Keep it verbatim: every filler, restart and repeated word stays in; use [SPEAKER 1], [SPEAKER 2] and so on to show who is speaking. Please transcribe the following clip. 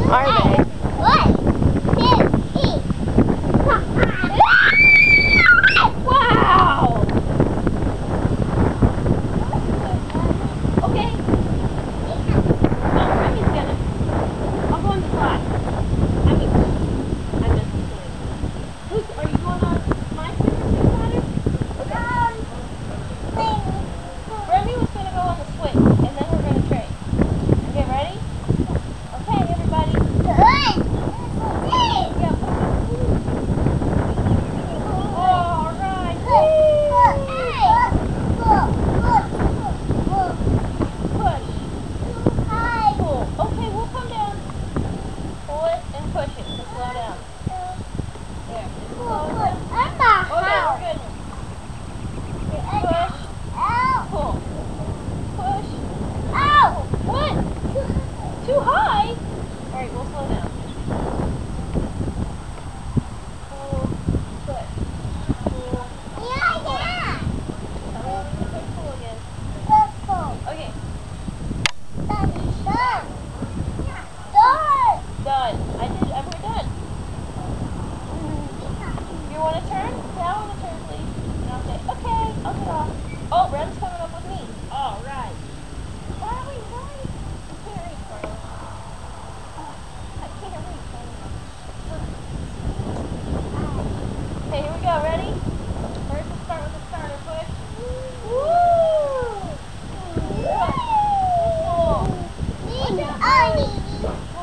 [SPEAKER 1] Are they?
[SPEAKER 2] One, two, three.
[SPEAKER 1] Wow! Okay. Oh, Remy's gonna. I'll go on the slide. I mean, I missed the swing. Who's, are you going on my swing or swing ladder? Okay. Remy was gonna go on the swing, and then we're gonna trade. Okay, ready? Okay, everybody.
[SPEAKER 2] Good.
[SPEAKER 1] Yeah. All right. Push. Cool. Okay, we'll come down. Pull it and push it to slow down. There. Just slow it down. Okay, we're good. Push. Pull. Push. What? Too high? Alright, we'll slow down. Pull. Push. Pull. Oh, push, pull again. Okay. Done. I did. I we're done. You want to turn? Say I want to turn, please. And I'll say, okay, I'll get off. Oh, Rem's coming up with me. All right. Riley, Riley. I can't reach, Riley. Oh, I can't reach, Riley. Okay, here we go. Ready? First, we'll start with the starter push. Woo! Push. Pull. Watch out.